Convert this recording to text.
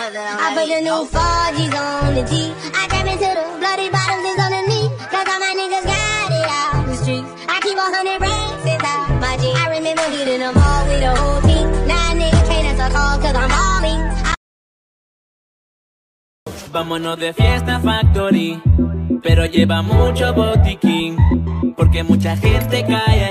I put the new 4G's on the G. I trap into the bloody bottoms is on the knee. Cause all my niggas got it out the streets. I keep 100 racks inside my jeans. I remember hitting them all with the whole team. Now niggas can't answer calls cause I'm balling. Vámonos de fiesta factory, pero lleva mucho botiquín, porque mucha gente cae